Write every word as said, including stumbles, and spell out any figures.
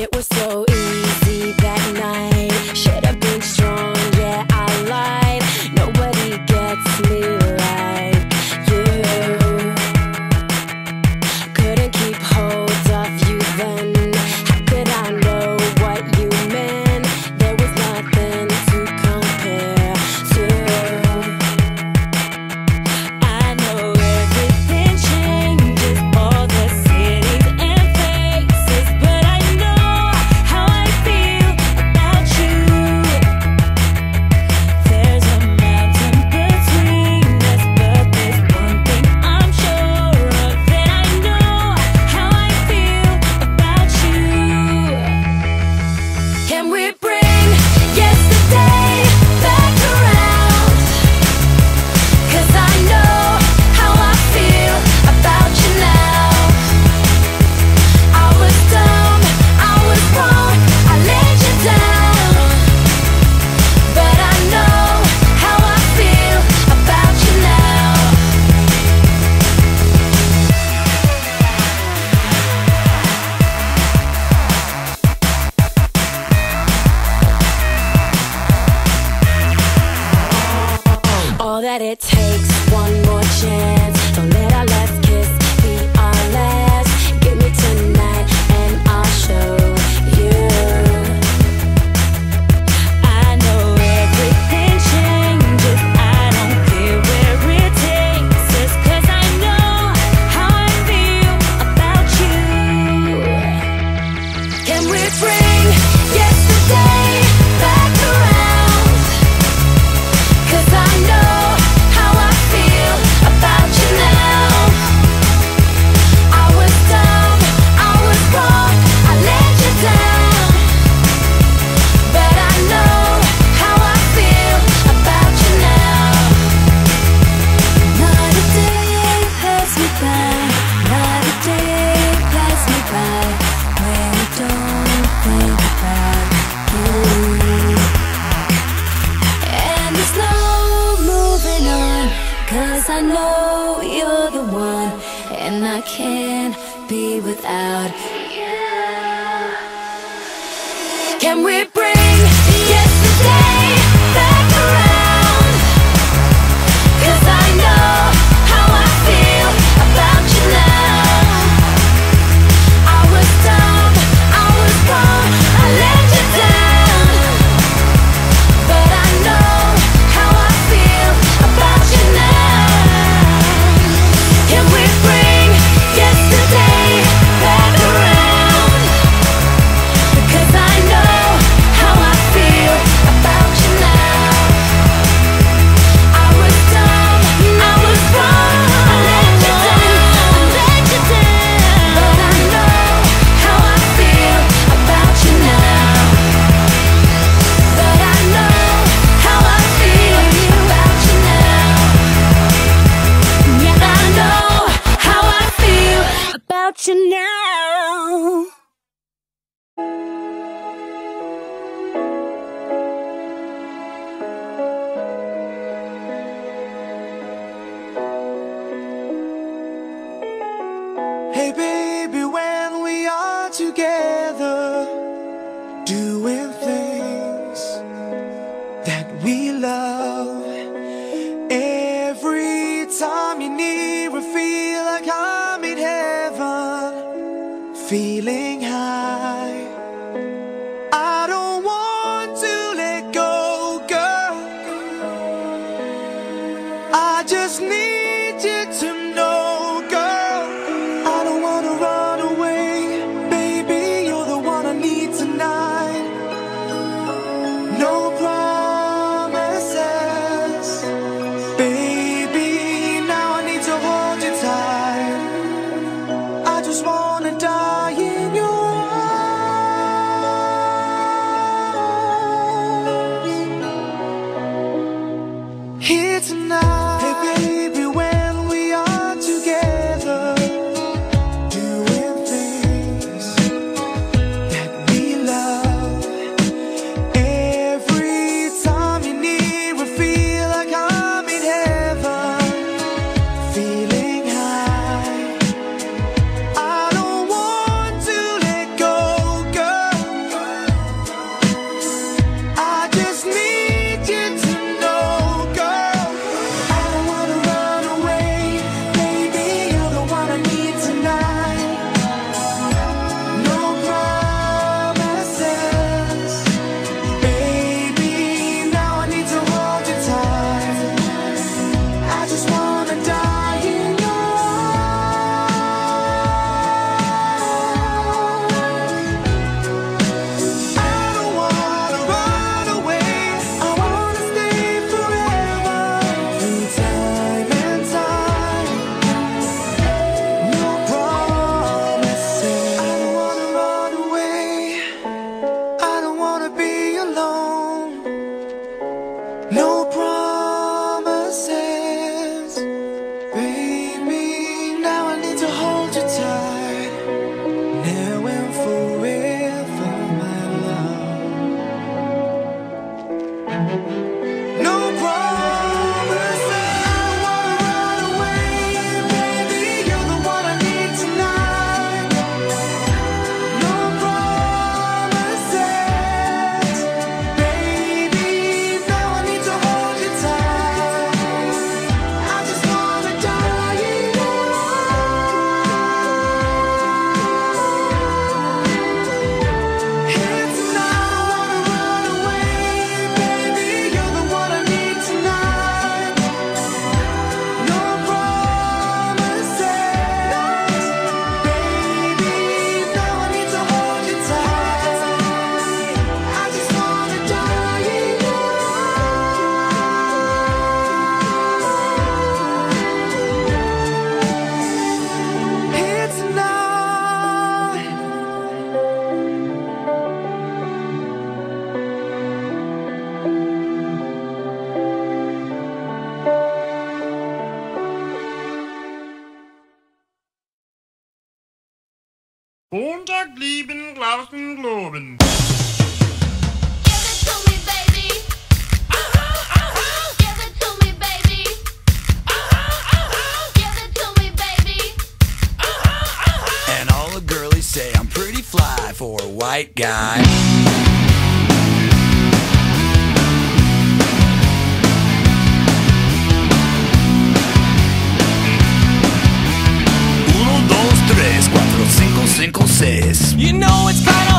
It was so easy that night. Should have been strong, yeah, I lied. Nobody gets me like you. Couldn't keep hold of you then. How could I know what you meant? There was nothing to compare to. I know everything changes, all the cities and faces, but I know how I feel about you. There's a mountain between us, but there's one thing I'm sure of, that I know how I feel about you. Can we bring yesterday back around? 'Cause I know how I feel about you now. I was dumb, I was wrong, I let you down, but I know how I feel about you now. All that it takes, one more chance. Don't let our last kiss be our last. Give me tonight and I'll show you. I know everything changes, I don't care where it takes us, 'cause I know how I feel about you. Can we bring yesterday back around? 'Cause I know how I feel about you now. I was dumb, I was wrong, I let you down, but I know how I feel about you now. Not a day passed me by, not a day passed me by when I don't think about you. And there's no moving on, 'cause I know you're the one, and I can't be without you. Can we bring yesterday back around? 'Cause I know how I feel about you now. I was dumb, I was wrong, I let you down, but I know how I feel about you now. Can we bring yesterday back around? Because I know how I feel about you now. I was dumb, I was wrong, I let you down, I let you down, but I know how I feel about you now. But I know how I feel about you now. Yeah, I know how I feel about you now. Hey baby, when we are together, doing things that we love, every time you're near, I feel like I'm in heaven, feeling high. I don't want to let go, girl. I just need you to know, girl. I don't wanna run away, baby, you're the one I need tonight. No promises, baby, now I need to hold you tight. I just wanna die in your arms here tonight. Hey baby, when we are together, doing things that we love, every time you're near, I feel like I'm in heaven, feeling high. I don't want Montag lieben, glauben, globen. Give it to me, baby. Uh-huh, uh-huh. Give it to me, baby. Uh-huh, uh-huh. Give it to me, baby. Uh-huh, uh-huh. And all the girlies say I'm pretty fly for a white guy. Uno, dos, tres, cuatro, cinco, cinco, seis. You know it's kinda